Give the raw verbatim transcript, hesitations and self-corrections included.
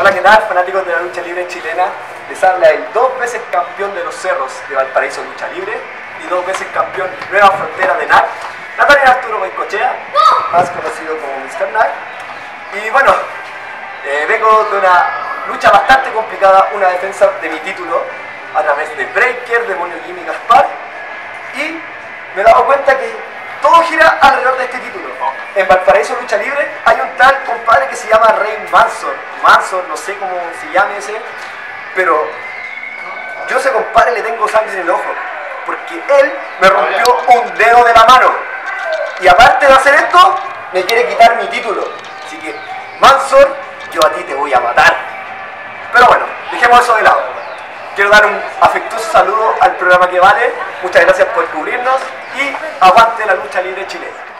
Hola, ¿qué tal, fanáticos de la lucha libre chilena? Les habla el dos veces campeón de los cerros de Valparaíso Lucha Libre y dos veces campeón Nueva Frontera de N A C, Natalia Arturo Goicoechea, más conocido como mister N A C. Y bueno, eh, vengo de una lucha bastante complicada, una defensa de mi título a través de Breaker, Demonio Jimmy Gaspar, y me he dado cuenta que todo gira alrededor de este título. En Valparaíso Lucha Libre hay un tal compadre que se llama Rey Manson. Manson, no sé cómo se llame ese, pero yo a ese compadre le tengo sangre en el ojo, porque él me rompió un dedo de la mano. Y aparte de hacer esto, me quiere quitar mi título. Así que, Manson, yo a ti te voy a matar. Pero bueno, dejemos eso de lado. Quiero dar un afectuoso saludo al programa Que Vale. Muchas gracias por cubrirnos y aguante la lucha libre chilena.